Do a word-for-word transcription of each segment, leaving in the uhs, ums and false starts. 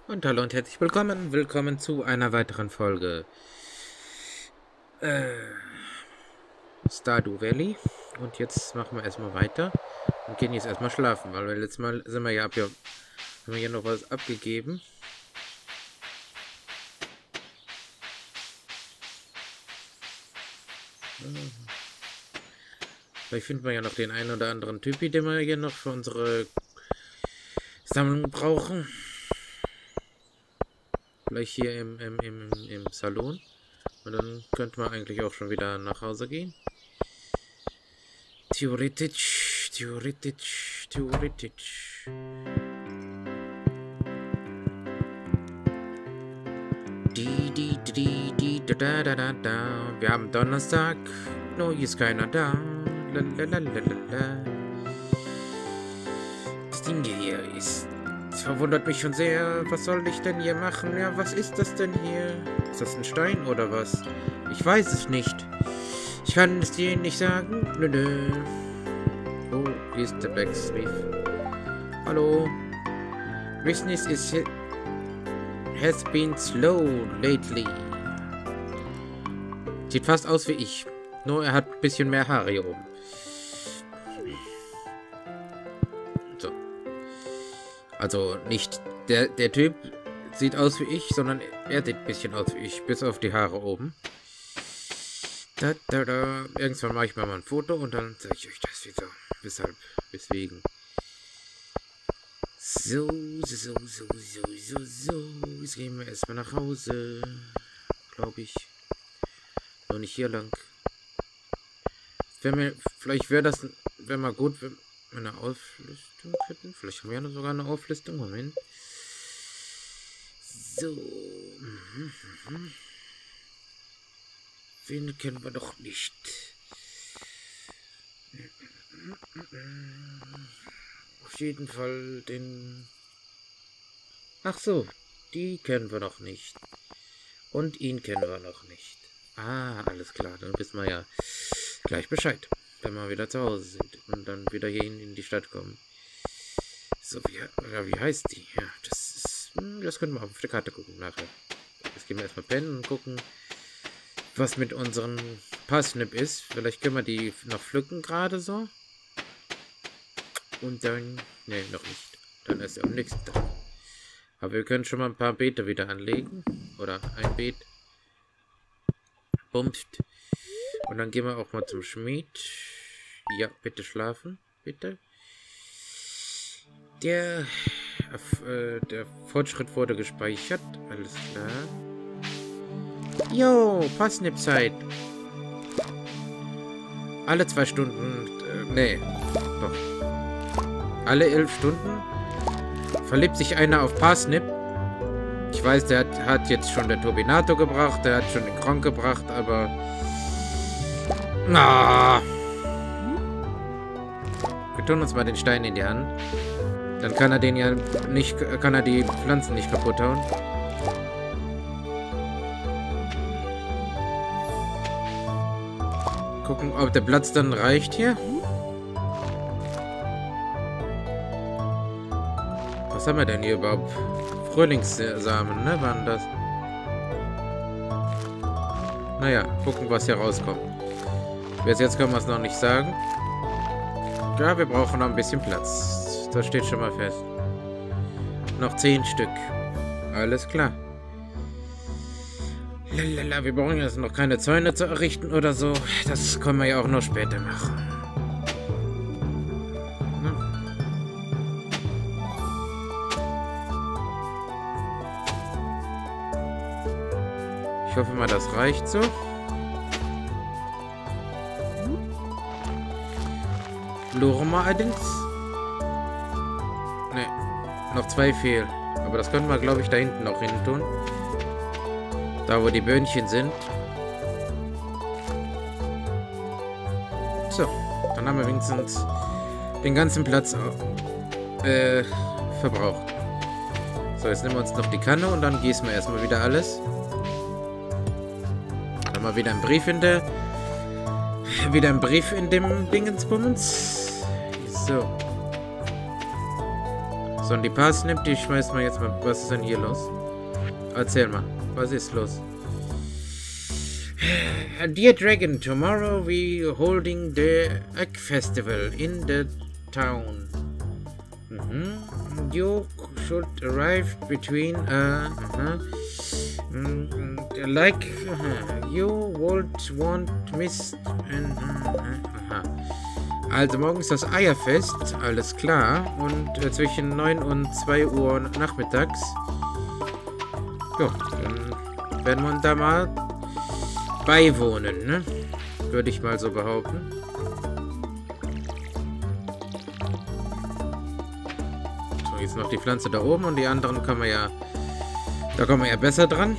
Und hallo und herzlich willkommen. Willkommen zu einer weiteren Folge äh, Stardew Valley. Und jetzt machen wir erstmal weiter und gehen jetzt erstmal schlafen, weil wir letztes Mal sind wir ja ab, ja, haben wir ja noch was abgegeben. Vielleicht finden wir ja noch den einen oder anderen Typi, den wir hier noch für unsere Sammlung brauchen. Vielleicht hier im, im, im, im Salon. Und dann könnte man eigentlich auch schon wieder nach Hause gehen. Theoretisch, theoretisch, theoretisch. Die, die, die, die, da, da, da, da, da. Wir haben Donnerstag. No, hier ist keiner da. Lalalala. Das Ding hier ist... Das verwundert mich schon sehr. Was soll ich denn hier machen? Ja, was ist das denn hier? Ist das ein Stein oder was? Ich weiß es nicht. Ich kann es dir nicht sagen. Nö, nö. Oh, hier ist der Blacksmith. Hallo. Business is has been slow lately. Sieht fast aus wie ich. Nur er hat ein bisschen mehr Haare hier oben. So. Also nicht der, der Typ sieht aus wie ich, sondern er sieht ein bisschen aus wie ich. Bis auf die Haare oben. Da, da, da. Irgendwann mache ich mal ein Foto und dann zeige ich euch das wieder. Weshalb, weswegen. So, so, so, so, so, so. Jetzt gehen wir erstmal nach Hause. Glaube ich. Nur nicht hier lang. Wär mir, vielleicht wäre das wäre mal gut, wenn wir eine Auflistung hätten. Vielleicht haben wir ja sogar eine Auflistung. Moment. So. Mhm, mhm. Wen kennen wir doch nicht. Auf jeden Fall den... Ach so, die kennen wir noch nicht. Und ihn kennen wir noch nicht. Ah, alles klar. Dann wissen wir ja gleich Bescheid, wenn wir wieder zu Hause sind und dann wieder hier in die Stadt kommen. So, wie, ja, wie heißt die? Ja, das ist... Das können wir auf der Karte gucken nachher. Jetzt gehen wir erstmal pennen und gucken, was mit unserem Parsnip ist. Vielleicht können wir die noch pflücken gerade so. Und dann... Ne, noch nicht. Dann ist er am nächsten Tag. Aber wir können schon mal ein paar Beete wieder anlegen. Oder ein Beet. Bumst. Und dann gehen wir auch mal zum Schmied. Ja, bitte schlafen. Bitte. Der... Äh, der Fortschritt wurde gespeichert. Alles klar. Jo, Parsnip-Zeit. Alle zwei Stunden... Äh, nee. Doch. Alle elf Stunden verliebt sich einer auf Parsnip. Ich weiß, der hat, hat jetzt schon den Turbinator gebracht, der hat schon den Kronk gebracht, aber... Ah. Wir tun uns mal den Stein in die Hand. Dann kann er den ja nicht, kann er die Pflanzen nicht kaputt hauen. Gucken, ob der Platz dann reicht hier. Was haben wir denn hier überhaupt? Frühlingssamen, ne? Waren das? Naja, gucken, was hier rauskommt. Bis jetzt können wir es noch nicht sagen. Ja, wir brauchen noch ein bisschen Platz. Das steht schon mal fest. Noch zehn Stück. Alles klar. Lalala, wir brauchen jetzt noch keine Zäune zu errichten oder so. Das können wir ja auch noch später machen. Ich hoffe mal, das reicht so. Lorma allerdings. Ne, noch zwei fehlen. Aber das können wir, glaube ich, da hinten auch hin tun. Da, wo die Böhnchen sind. So, dann haben wir wenigstens den ganzen Platz äh, verbraucht. So, jetzt nehmen wir uns noch die Kanne und dann gießen wir erstmal wieder alles. Dann mal wieder ein Brief in der... Wieder ein Brief in dem Dingensbummens. So. So, So, und die Parsnip, die schmeißen wir jetzt mal. Was ist denn hier los? Erzähl mal. Was ist los? Dear Dragon, tomorrow we holding the Egg Festival in the town. Mm-hmm. You should arrive between uh, uh-huh. mm, like uh-huh. You would want miss and uh, uh-huh. Also morgen ist das Eierfest, alles klar. Und äh, zwischen neun und zwei Uhr nachmittags. Ja, dann werden wir da mal beiwohnen, ne? Würde ich mal so behaupten. So, jetzt noch die Pflanze da oben und die anderen kann man ja... Da kommen wir ja besser dran.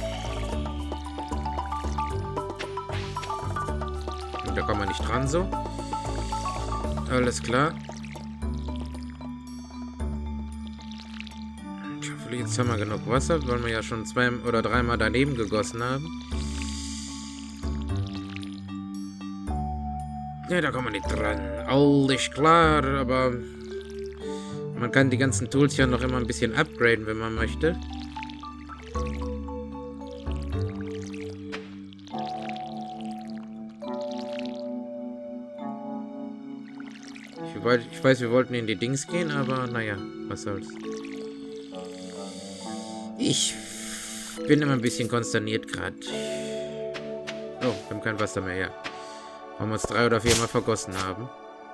Und da kommen wir nicht dran so. Alles klar. Ich hoffe, jetzt haben wir genug Wasser, weil wir ja schon zwei oder dreimal daneben gegossen haben. Ja, da kommen wir nicht dran. Alles klar, aber man kann die ganzen Tools ja noch immer ein bisschen upgraden, wenn man möchte. Ich weiß, wir wollten in die Dings gehen, aber naja, was soll's. Ich bin immer ein bisschen konsterniert gerade. Oh, wir haben kein Wasser mehr, ja. Weil wir uns drei oder viermal vergossen haben.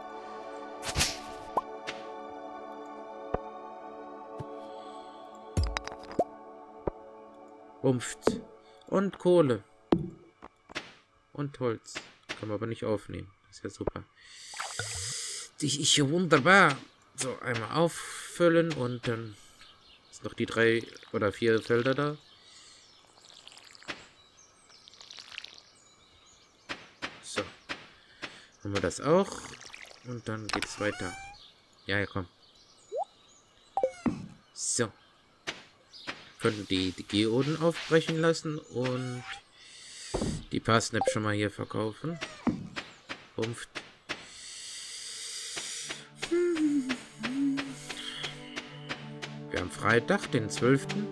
Rumpft. Und Kohle. Und Holz. Kann man aber nicht aufnehmen. Das ist ja super. Ich, ich wunderbar. So, einmal auffüllen und dann sind noch die drei oder vier Felder da. So. Haben wir das auch. Und dann geht's weiter. Ja, ja, komm. So. Können die, die Geoden aufbrechen lassen und die Parsnip schon mal hier verkaufen. Rumpft. Wir haben Freitag, den zwölften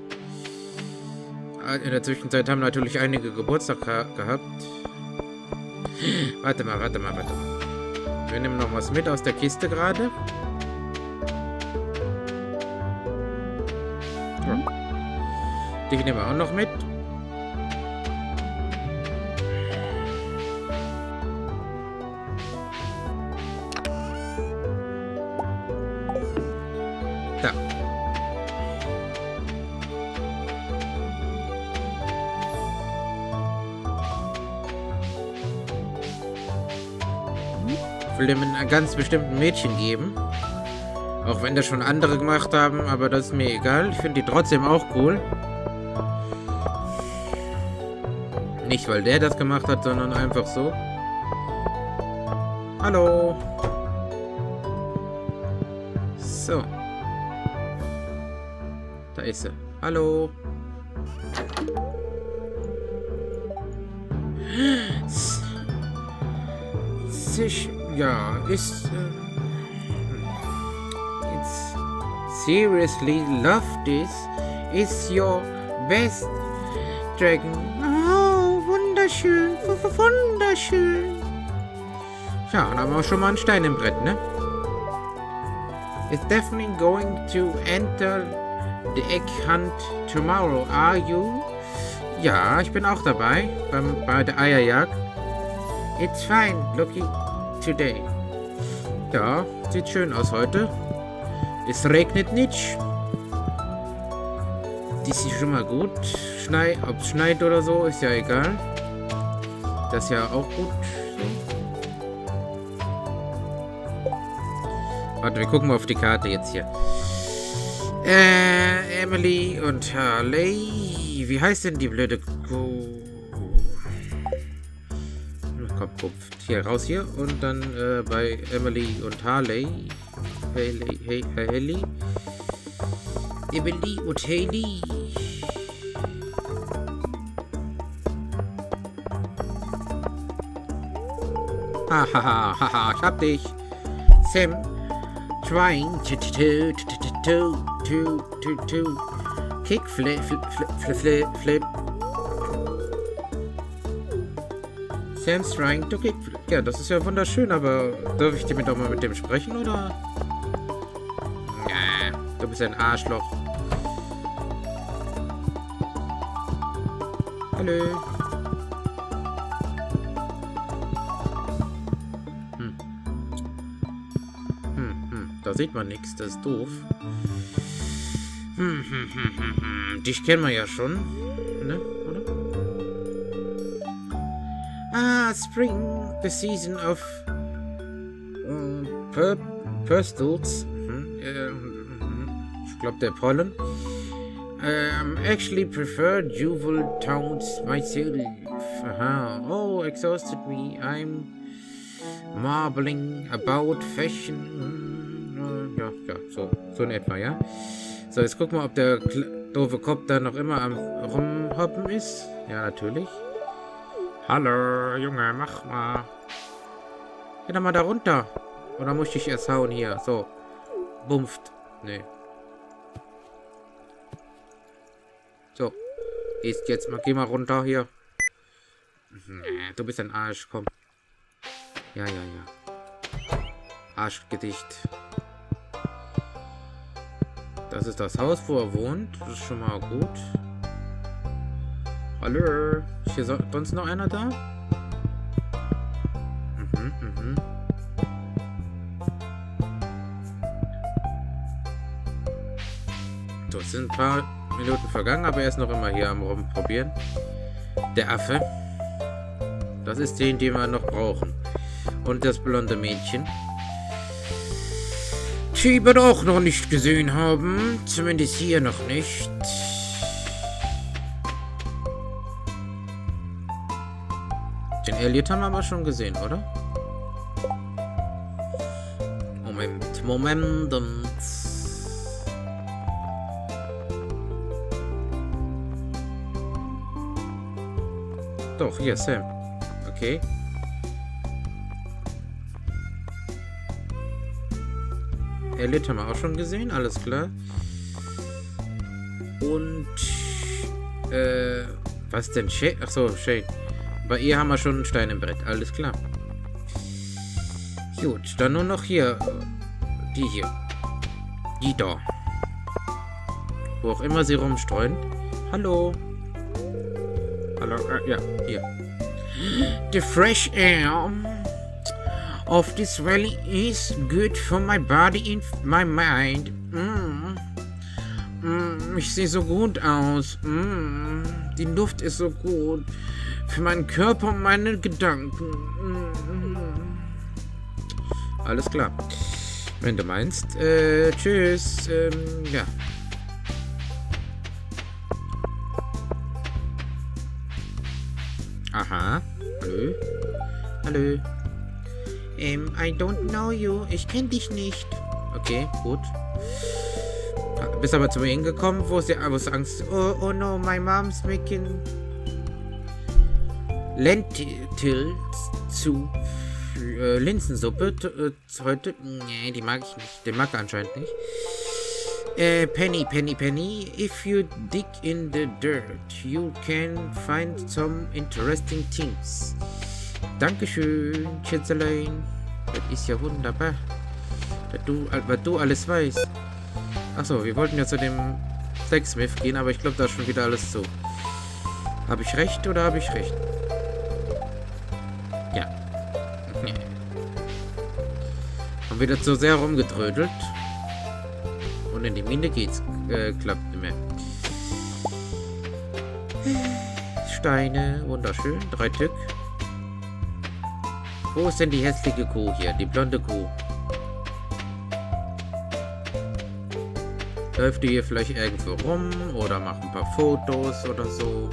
In der Zwischenzeit haben natürlich einige Geburtstag gehabt. Warte mal, warte mal, warte mal. Wir nehmen noch was mit aus der Kiste gerade. Ja. Dich nehmen wir auch noch mit. Da. Ich will dem einen ganz bestimmten Mädchen geben. Auch wenn das schon andere gemacht haben, aber das ist mir egal. Ich finde die trotzdem auch cool. Nicht, weil der das gemacht hat, sondern einfach so. Hallo. So. Da ist sie. Hallo. Sich, ja, ist... Uh, it's seriously love this. Is your best dragon. Oh, wunderschön. Wunderschön. Ja, dann haben wir schon mal einen Stein im Brett, ne? It's definitely going to enter the egg hunt tomorrow. Are you? Ja, ich bin auch dabei beim, bei der Eierjagd. It's fine looking today. Ja, sieht schön aus heute. Es regnet nicht. Das ist schon mal gut. Schnei, ob es schneit oder so, ist ja egal. Das ist ja auch gut. Warte, wir gucken mal auf die Karte jetzt hier. Äh, Emily und Harley. Wie heißt denn die blöde Kuh? Komm, Kopf. Hier, raus hier. Und dann äh, bei Emily und Harley. Haley, hey, Haley. Emily und Haley. Hahaha, haha, ich hab dich. Sam. Trying to, to, to, to, to, two, two, two. Kick, flip, flip, flip, flip, flip. Sam's trying to kick. Ja, das ist ja wunderschön, aber darf ich damit auch mal mit dem sprechen, oder? Ja, du bist ein Arschloch. Hallo. Hm. Hm, hm. Da sieht man nichts, das ist doof. Hm, hm, hm, hm, hm. Dich kennen wir ja schon, ne? Oder? Ah, Spring, the season of uh, pur pustles. Hm, äh, ich glaube, der Pollen. Um, actually prefer Juval Towns myself. Aha. Oh, exhausted me. I'm marbling about fashion. Uh, ja, ja, so, so in etwa, ja. So, jetzt gucken wir, ob der doofe Kopf da noch immer am Rumhoppen ist. Ja, natürlich. Hallo, Junge, mach mal. Geh doch mal da runter. Oder muss ich erst hauen hier? So. Bumpft. Nee. So. Ist jetzt mal, geh mal runter hier. Du bist ein Arsch, komm. Ja, ja, ja. Arschgedicht. Das ist das Haus, wo er wohnt. Das ist schon mal gut. Hallo. Ist hier sonst noch einer da? Mhm, mhm. So, es sind ein paar Minuten vergangen, aber er ist noch immer hier am Rumprobieren. Der Affe. Das ist den, den wir noch brauchen. Und das blonde Mädchen. Die wir auch noch nicht gesehen haben. Zumindest hier noch nicht. Den Elliot haben wir aber schon gesehen, oder? Moment, Moment. Doch, hier, Sam. Okay. Elliot haben wir auch schon gesehen, alles klar. Und, äh, was denn? Shane? Achso, Shane. Bei ihr haben wir schon einen Stein im Brett, alles klar. Gut, dann nur noch hier. Die hier. Die da. Wo auch immer sie rumstreuen. Hallo. Hallo, äh, ja, hier. The fresh air of this valley is good for my body and my mind. Mm. Mm, ich sehe so gut aus. Mm. Die Luft ist so gut. Für meinen Körper und meine Gedanken. Mm. Alles klar. Wenn du meinst. Äh, tschüss. Ähm, ja. Aha. Hallo. Hallo. Ähm, I don't know you. Ich kenne dich nicht. Okay, gut. Bist aber zu mir hingekommen, wo ist der, wo ist Angst? Oh, oh no, my mom's making Lentils zu äh, Linsensuppe äh, heute. Nee, die mag ich nicht. Den mag er anscheinend nicht. Äh, Penny, Penny, Penny. If you dig in the dirt, you can find some interesting things. Dankeschön, Schätzelein. Das ist ja wunderbar. Dass du, was du alles weißt. Achso, wir wollten ja zu dem Sexsmith gehen, aber ich glaube, da ist schon wieder alles zu. Habe ich recht oder habe ich recht? Ja. Haben wieder zu sehr rumgetrödelt. Und in die Mine geht's. Äh, klappt nicht mehr. Steine, wunderschön. Drei Stück. Wo ist denn die hässliche Kuh hier? Die blonde Kuh. Läuft die hier vielleicht irgendwo rum? Oder macht ein paar Fotos oder so?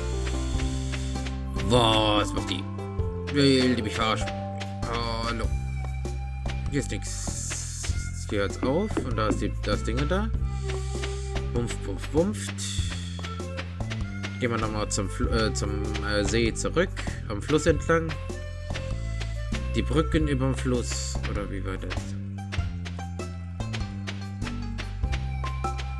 Was macht die? Will die mich verarschen? Hallo. Hier ist nichts. Hier hört's auf. Und da ist die, das Ding da. Wumpf, wumpf, wumpft. Gehen wir nochmal zum, äh, zum äh, See zurück. Am Fluss entlang. Die Brücken über dem Fluss. Oder wie war das?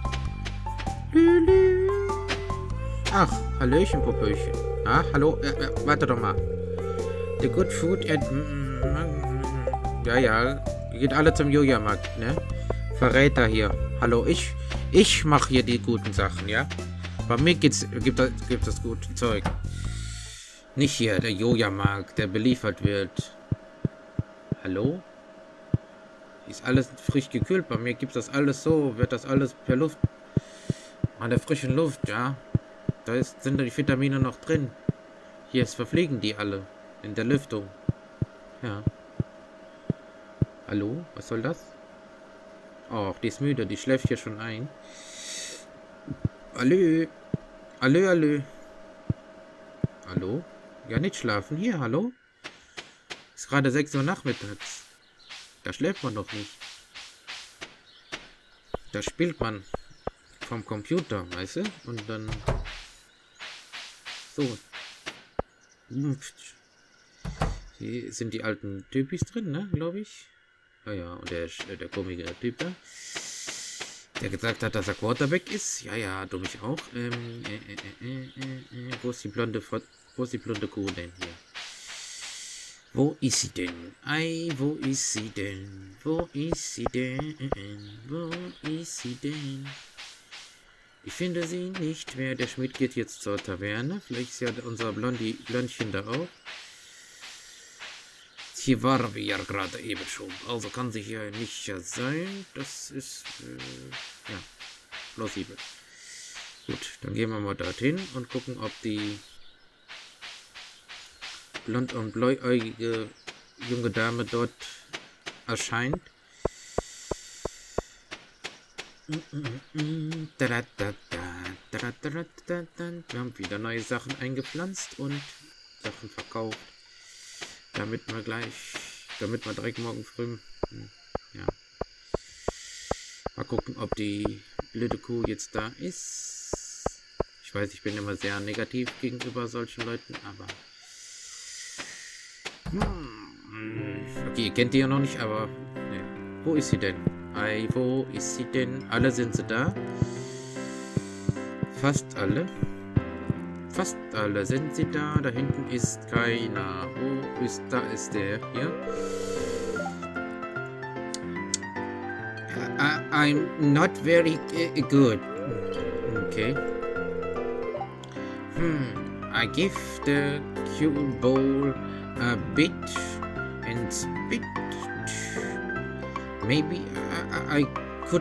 Ach, Hallöchen, Popöchen. Ah, hallo, ja, ja, warte doch mal. The Good Food and... Ja, ja, geht alle zum Joja-Markt, ne? Verräter hier. Hallo, ich, ich mache hier die guten Sachen, ja? Bei mir gibt's, gibt es gibt das gute Zeug. Nicht hier, der Joja-Markt, der beliefert wird. Hallo? Ist alles frisch gekühlt. Bei mir gibt das alles so, wird das alles per Luft, an der frischen Luft, ja? Da ist, sind die Vitamine noch drin. Hier ist, verfliegen die alle in der Lüftung. Ja. Hallo? Was soll das? Oh, die ist müde, die schläft hier schon ein. Hallo? Hallo, hallo? Hallo? Ja, nicht schlafen. Hier, hallo? Ist gerade sechs Uhr nachmittags. Da schläft man doch nicht. Da spielt man vom Computer, weißt du? Und dann... So. Hier sind die alten Typis drin, ne? Glaube ich. Ja, ja. Und der, der komische Typ da. Der gesagt hat, dass er Quarterback ist. Ja, ja, du mich auch. Ähm, äh, äh, äh, äh, äh. Wo ist die blonde, wo ist die blonde Kuh denn hier? Wo ist sie denn? Ei, wo ist sie denn? Wo ist sie denn? Wo ist sie denn? Ich finde sie nicht mehr. Der Schmidt geht jetzt zur Taverne. Vielleicht ist ja unser Blondi, Blondchen da auch. Hier waren wir ja gerade eben schon. Also kann sich ja nicht sein. Das ist, äh, ja, plausibel. Gut, dann gehen wir mal dorthin und gucken, ob die blond und bläuäugige junge Dame dort erscheint. Wir haben wieder neue Sachen eingepflanzt und Sachen verkauft. Damit wir gleich, damit wir direkt morgen früh, ja. Mal gucken, ob die blöde Kuh jetzt da ist. Ich weiß, ich bin immer sehr negativ gegenüber solchen Leuten, aber... Okay, ihr kennt die ja noch nicht, aber... Ja. Wo ist sie denn? Ei, wo ist sie denn? Alle sind sie da. Fast alle. Fast alle sind sie da. Da hinten ist keiner. Wo ist, da ist der hier. Uh, I'm not very uh, good. Okay. Hmm. I give the cue bowl a bit and spit. Maybe I, I could...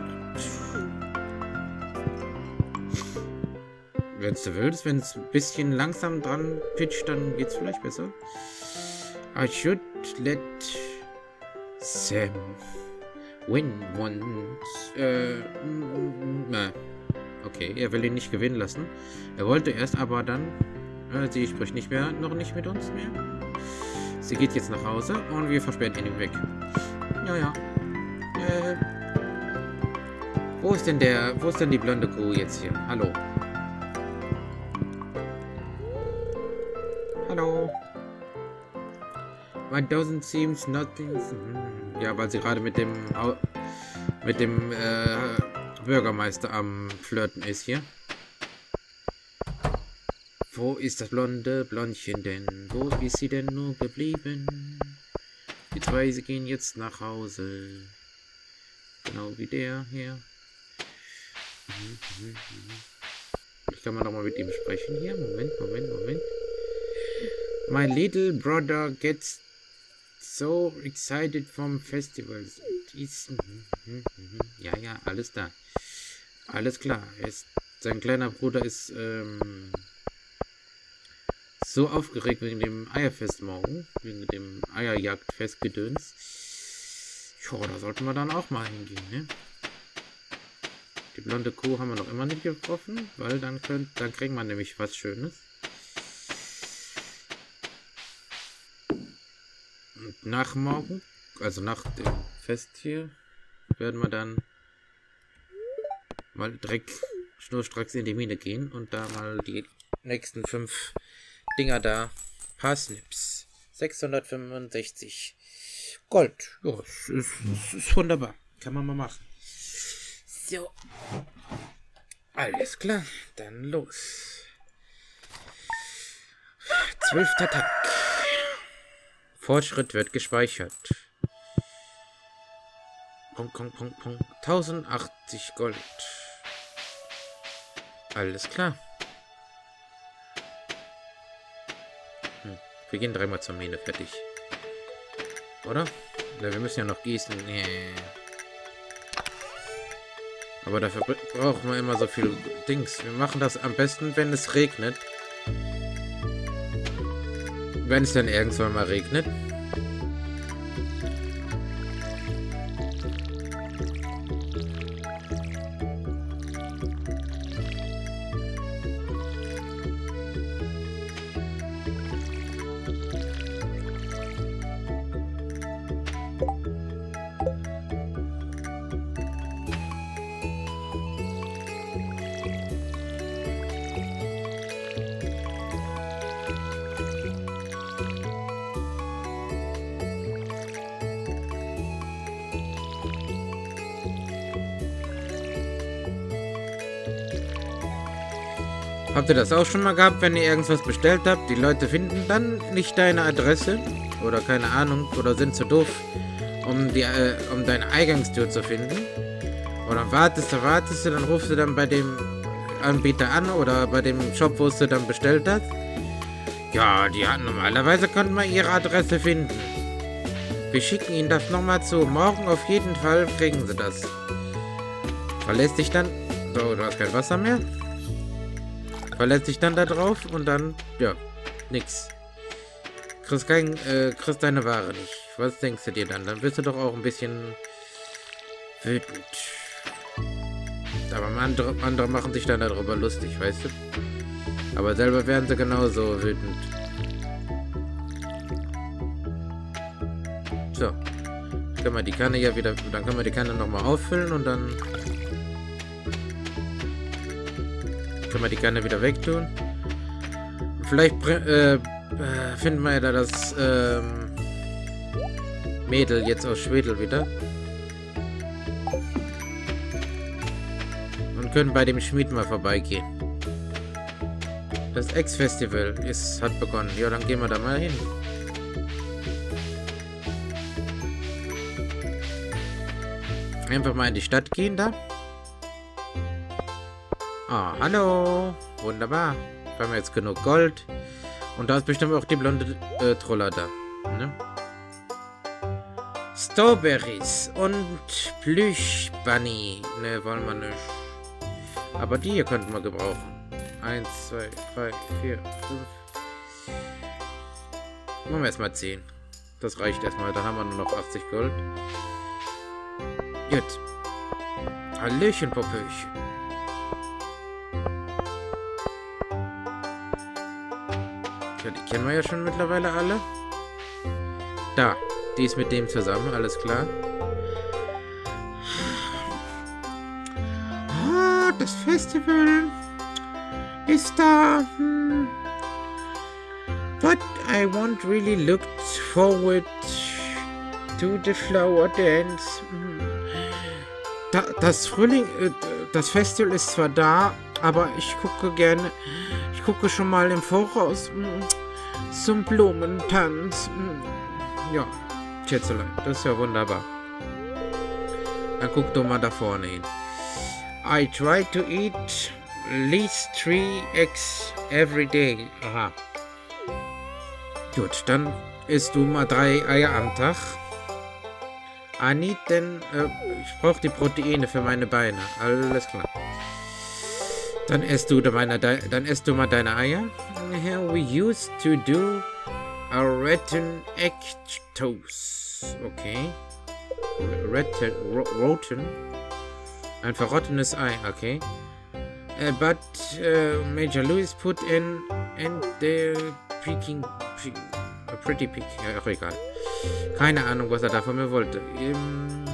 Wenn du willst, wenn es ein bisschen langsam dran pitcht, dann geht's vielleicht besser. I should let Sam win once. Äh, na. Okay, er will ihn nicht gewinnen lassen. Er wollte erst, aber dann... Äh, sie spricht nicht mehr, noch nicht mit uns mehr. Sie geht jetzt nach Hause und wir versperren ihn weg. Ja, ja. Äh, wo ist denn der, wo ist denn die blonde Kuh jetzt hier? Hallo. Hallo. My doesn't seems nothing. Ja, weil sie gerade mit dem, mit dem äh, Bürgermeister am Flirten ist hier. Wo ist das blonde Blondchen denn? Wo ist sie denn nur geblieben? Die zwei, sie gehen jetzt nach Hause. Genau wie der hier. Ich kann mal noch mal mit ihm sprechen hier. Moment, Moment, Moment. My little brother gets so excited from festivals. Ja, ja, alles da. Alles klar. Ist, sein kleiner Bruder ist ähm, so aufgeregt wegen dem Eierfest morgen. Wegen dem Eierjagdfestgedöns. Ja, da sollten wir dann auch mal hingehen, ne? Die blonde Kuh haben wir noch immer nicht getroffen, weil dann könnt, dann kriegen wir nämlich was Schönes. Und nach morgen, also nach dem Fest hier, werden wir dann mal direkt schnurstracks in die Mine gehen und da mal die nächsten fünf Dinger da, Parsnips, sechshundertfünfundsechzig Gold. Ja, das ist, das ist wunderbar. Kann man mal machen. So. Alles klar, dann los. Zwölfter Tag. Fortschritt wird gespeichert. Punkt, Punkt, Punkt, Punkt. tausendachtzig Gold. Alles klar. Hm. Wir gehen dreimal zur Mine, fertig. Oder? Ja, wir müssen ja noch gießen. Nee. Aber dafür brauchen wir immer so viel Dings. Wir machen das am besten, wenn es regnet. Wenn es dann irgendwann mal regnet. Habt ihr das auch schon mal gehabt, wenn ihr irgendwas bestellt habt? Die Leute finden dann nicht deine Adresse oder keine Ahnung oder sind zu doof, um, die, äh, um deine Eingangstür zu finden. Und dann wartest du, wartest du, dann rufst du dann bei dem Anbieter an oder bei dem Shop, wo du dann bestellt hast. Ja, die hatten normalerweise konnten wir ihre Adresse finden. Wir schicken ihnen das nochmal zu. Morgen auf jeden Fall kriegen sie das. Verlässt dich dann... So, du hast kein Wasser mehr. Verlässt dich dann da drauf und dann, ja, nix. Kriegst, kein, äh, kriegst deine Ware nicht. Was denkst du dir dann? Dann wirst du doch auch ein bisschen wütend. Aber andere, andere machen sich dann darüber lustig, weißt du? Aber selber werden sie genauso wütend. So. Können wir die Kanne ja wieder, dann können wir die Kanne nochmal auffüllen und dann können wir die Kanne wieder wegtun. Vielleicht äh, finden wir ja da das ähm, Mädel jetzt aus Schwedel wieder. Und können bei dem Schmied mal vorbeigehen. Das X-Festival ist hat begonnen. Ja, dann gehen wir da mal hin. Einfach mal in die Stadt gehen da. Ah, hallo. Wunderbar. Wir haben jetzt genug Gold. Und da ist bestimmt auch die blonde äh, Troller da. Ne? Strawberries und Plüschbunny. Ne, wollen wir nicht. Aber die hier könnten wir gebrauchen. Eins, zwei, drei, vier, fünf. Machen wir erstmal zehn. Das reicht erstmal. Dann haben wir nur noch achtzig Gold. Gut. Hallöchen, Popöchen. Ja, die kennen wir ja schon mittlerweile alle. Da. Die ist mit dem zusammen. Alles klar. Ah, das Festival ist da. Hm. But I won't really look forward to the flower dance. Hm. Da, das Frühling, äh, das Festival ist zwar da, aber ich gucke gerne, ich gucke schon mal im Voraus hm, zum Blumentanz. Hm. Ja, Schätzelein, das ist ja wunderbar. Dann guck doch mal da vorne hin. I try to eat at least three eggs every day. Aha. Gut, dann isst du mal drei Eier am Tag. I need denn, äh, ich brauche die Proteine für meine Beine. Alles klar. Dann isst du, meine, dann isst du mal deine Eier. We used to do a rotten egg toast. Okay. Rotten, rotten. Ein verrottenes Ei, okay. Uh, but uh, Major Lewis put in and the peeking, peek, a pretty peak. Ja, auch egal. Keine Ahnung, was er da von mir wollte. Um,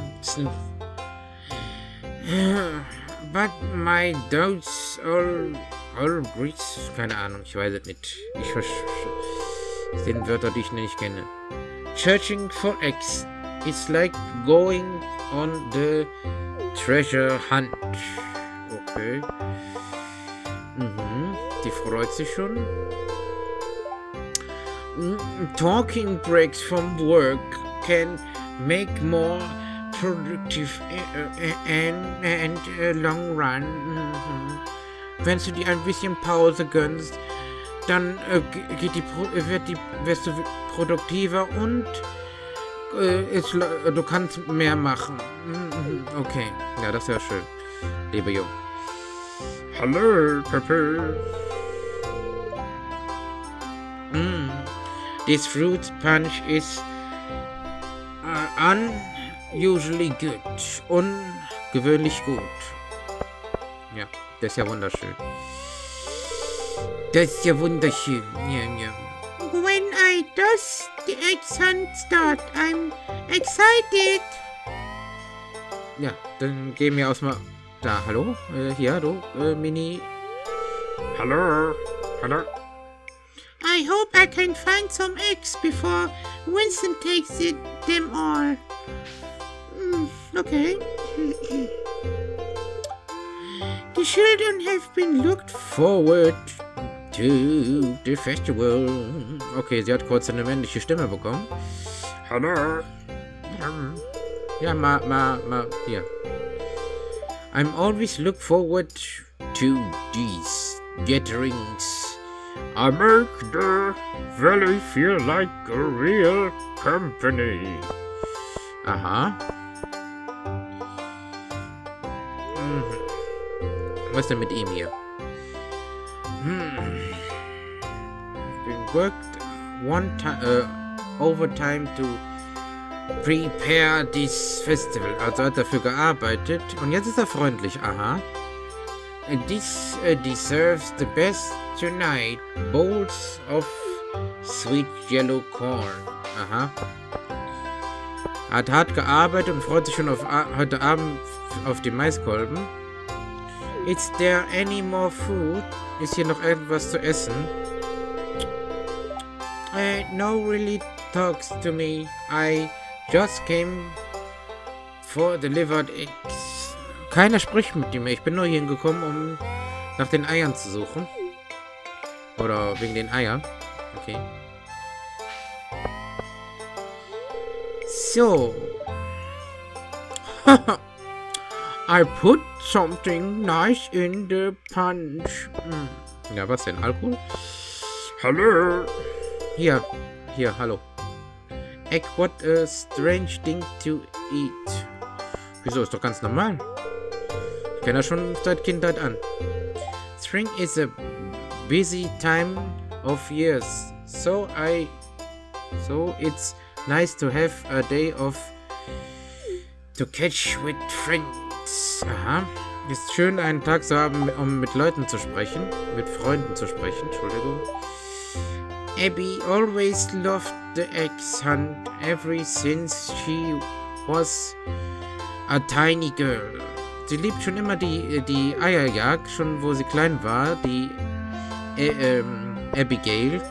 but my doubts all, all breeds. Keine Ahnung, ich weiß es nicht. Ich verstehe den Wörter, die ich nicht kenne. Searching for eggs is like going on the treasure hunt. Okay. Mhm. Die freut sich schon. talking breaks from work can make more productive and, and uh, long run. Wenn du dir ein bisschen Pause gönnst, dann äh, geht die, wird die, wirst du produktiver und äh, ist, du kannst mehr machen. Okay, ja, das ist ja schön. Liebe Jung. Hallo, Pepe. Mm. This fruit punch is uh, unusually good. Ungewöhnlich gut. Ja, das ist ja wunderschön. Das ist ja wunderschön. Ja, ja. When I does the eggs hunt start, I'm excited. Ja, dann gehen wir aus mal. Da, hallo? Äh, hier, hallo, äh, Mini. Hallo, hallo. I hope I can find some eggs before Winston takes it, them all. Mm, okay. The children have been looked forward to the festival. Okay, sie hat kurz eine männliche Stimme bekommen. Hallo. Ja, ma, ma, ma, hier. I'm always look forward to these gatherings. I make the valley feel like a real company. Aha. Mhm. Was ist denn mit ihm hier? Hmm. I've been worked one time, uh, overtime to prepare this festival. Also hat er dafür gearbeitet und jetzt ist er freundlich. Aha. And this uh, deserves the best tonight. Bowls of sweet yellow corn. Aha. Hat hart gearbeitet und freut sich schon auf heute Abend auf die Maiskolben. Is there any more food? Ist hier noch irgendwas zu essen? Uh, no really talks to me. I just came for delivered eggs. Keiner spricht mit ihm. Ich bin nur hier hingekommen, um nach den Eiern zu suchen. Oder wegen den Eiern. Okay. So. I put something nice in the punch. Hm. Ja, was denn? Alkohol? Hallo. Hier. Hier, hallo. Egg, what a strange thing to eat. Wieso? Ist doch ganz normal. Ich kenne das schon seit Kindheit an. Spring is a busy time of years. So I... So it's nice to have a day off to catch with friends. Aha. Ist schön, einen Tag zu haben, um mit Leuten zu sprechen. Mit Freunden zu sprechen. Entschuldigung. Abby always loved the eggs hunt ever since she was a tiny girl. Sie liebt schon immer die, die Eierjagd, schon wo sie klein war, die äh, ähm, Abigail.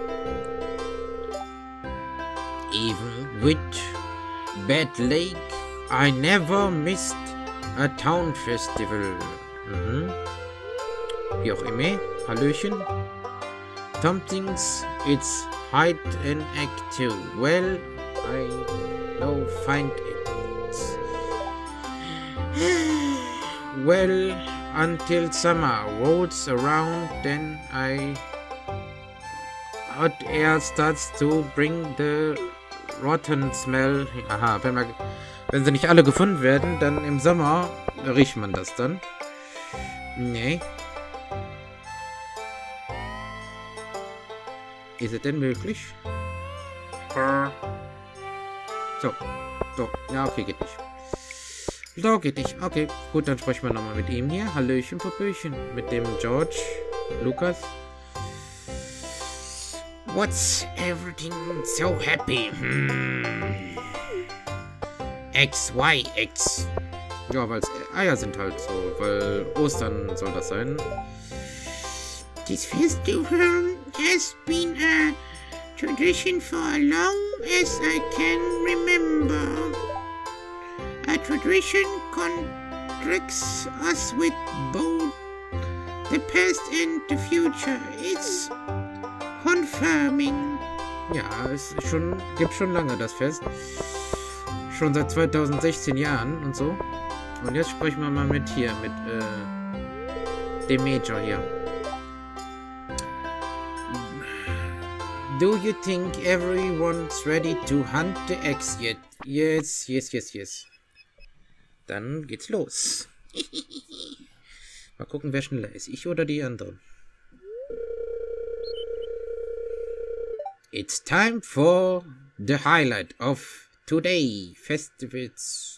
Even with Bad Lake, I never missed a town festival. Mhm. Wie auch immer. Hallöchen. Some things it's hide an egg too. Well, I no find it. Well, until summer rolls around, then I hot air starts to bring the rotten smell. Aha, wenn, man, wenn sie nicht alle gefunden werden, dann im Sommer riecht man das dann. Nee. Ist es denn möglich? So. So. Ja, okay, geht nicht. So, geht nicht. Okay, gut, dann sprechen wir nochmal mit ihm hier. Hallöchen, Popöchen. Mit dem George. Lukas. What's everything so happy? Hmm. X, Y, X. Ja, weil es Eier sind halt so. Weil Ostern soll das sein. This festival has been a tradition for as long as I can remember. A tradition contracts us with both the past and the future. It's confirming. Ja, es ist schon, gibt schon lange das Fest. Schon seit zweitausendsechzehn Jahren und so. Und jetzt sprechen wir mal mit hier, mit äh, dem Major hier. Do you think everyone's ready to hunt the eggs yet? Yes, yes, yes, yes. Dann geht's los. Mal gucken, wer schneller ist. Ich oder die anderen. It's time for the highlight of today. Festivals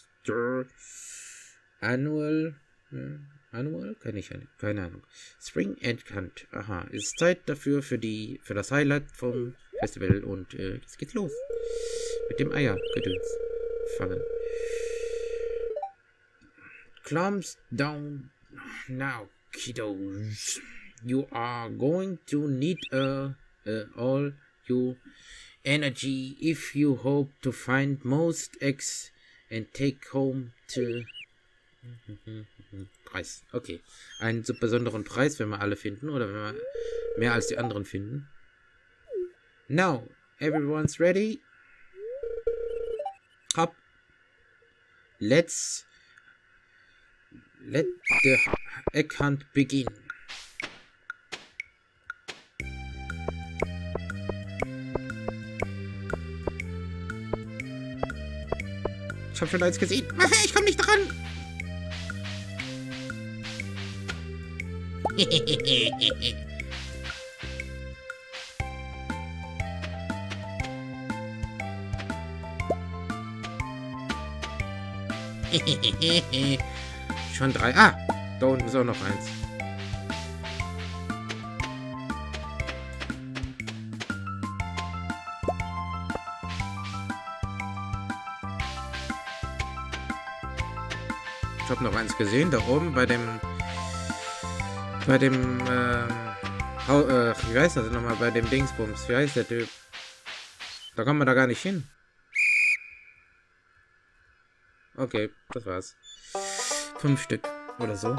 Annual. Äh, Annual? Kann ich keine Ahnung. Spring and Hunt. Aha. Ist Zeit dafür für die für das Highlight vom Festival und äh, jetzt geht's los. Mit dem Eiergedöns fangen. Calms down now, kiddos. You are going to need uh, uh, all your energy if you hope to find most eggs and take home to Preis. Okay. Einen so besonderen Preis, wenn wir alle finden oder wenn wir mehr als die anderen finden. Now, everyone's ready. Up. Let's let the egg hunt begin. Ich hab schon eins gesehen. Ich komm nicht dran. Schon drei. Ah, da unten ist auch noch eins. Ich habe noch eins gesehen, da oben bei dem bei dem ähm, äh, wie heißt das nochmal, bei dem Dingsbums, wie heißt der Typ? Da kommen wir da gar nicht hin. Okay, das war's. Fünf Stück oder so.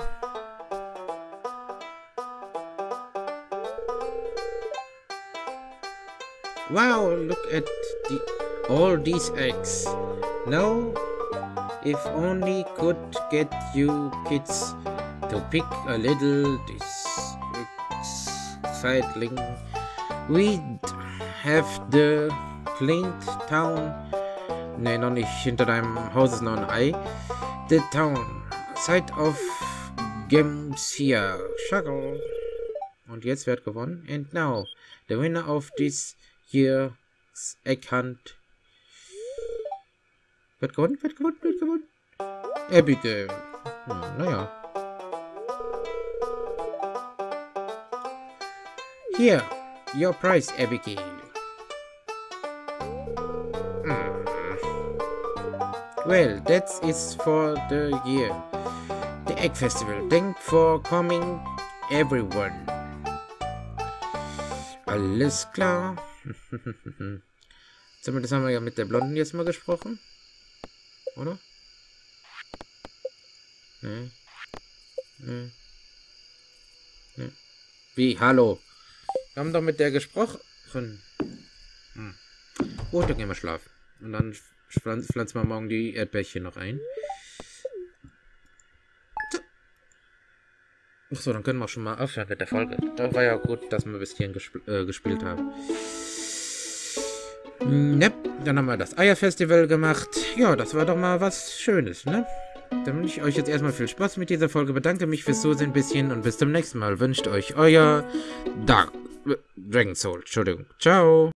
Wow, look at the, all these eggs. No, if only could get you kids to pick a little this exciting. We'd have the cleaned town. Ne, noch nicht. Hinter deinem Haus ist noch ein Ei. The town. Side of games here. Shuggle. Und jetzt wird gewonnen. And now, the winner of this year's egg hunt. Wird gewonnen, wird gewonnen, wird gewonnen. Abigail. Hm, naja. Here, your prize, Abigail. Well, that is for the year. The Egg Festival. Thanks for coming, everyone. Alles klar. Das haben wir ja mit der Blonden jetzt mal gesprochen. Oder? Nee. Nee. Nee. Wie? Hallo? Wir haben doch mit der gesprochen. Hm. Gut, dann gehen wir schlafen. Und dann pflanzen wir morgen die Erdbärchen noch ein. So. Achso, dann können wir auch schon mal aufhören mit der Folge. Da war ja gut, dass wir bis hierhin gesp äh, gespielt haben. Ne, dann haben wir das Eierfestival gemacht. Ja, das war doch mal was Schönes, ne? Dann wünsche ich euch jetzt erstmal viel Spaß mit dieser Folge. Bedanke mich fürs Zusehen ein bisschen und bis zum nächsten Mal. Wünscht euch euer Dark Dragon Soul. Entschuldigung. Ciao.